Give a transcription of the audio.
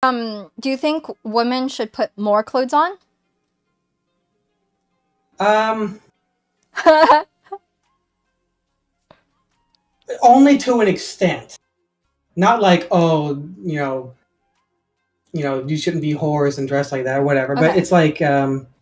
Do you think women should put more clothes on? Um, Only to an extent. Not like, oh, you shouldn't be whores and dress like that or whatever. But Okay. it's like,